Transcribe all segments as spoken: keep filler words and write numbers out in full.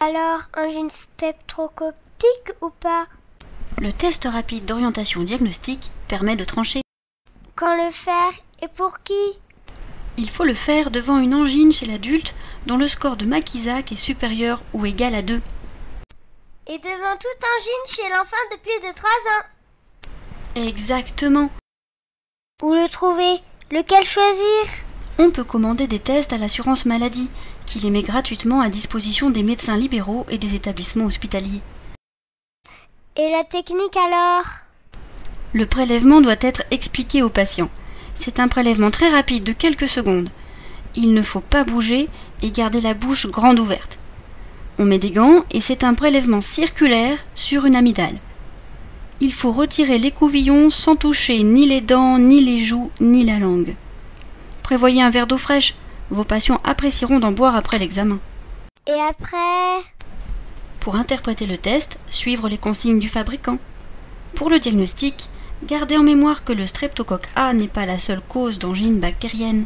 Alors, angine streptococcique ou pas? Le test rapide d'orientation diagnostique permet de trancher. Quand le faire et pour qui? Il faut le faire devant une angine chez l'adulte dont le score de Mac-Isaac est supérieur ou égal à deux. Et devant toute angine chez l'enfant de plus de trois ans. Exactement. Où le trouver? Lequel choisir? On peut commander des tests à l'assurance maladie, qui les met gratuitement à disposition des médecins libéraux et des établissements hospitaliers. Et la technique alors? Le prélèvement doit être expliqué au patient. C'est un prélèvement très rapide de quelques secondes. Il ne faut pas bouger et garder la bouche grande ouverte. On met des gants et c'est un prélèvement circulaire sur une amygdale. Il faut retirer l'écouvillon sans toucher ni les dents, ni les joues, ni la langue. Prévoyez un verre d'eau fraîche. Vos patients apprécieront d'en boire après l'examen. Et après? Pour interpréter le test, suivre les consignes du fabricant. Pour le diagnostic, gardez en mémoire que le streptocoque A n'est pas la seule cause d'angine bactérienne.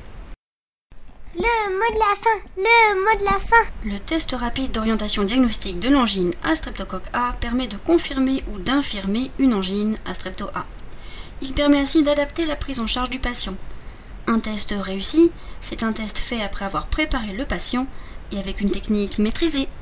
Le mot de la fin, le mot de la fin. Le test rapide d'orientation diagnostique de l'angine à streptocoque A permet de confirmer ou d'infirmer une angine à strepto A. Il permet ainsi d'adapter la prise en charge du patient. Un test réussi, c'est un test fait après avoir préparé le patient et avec une technique maîtrisée.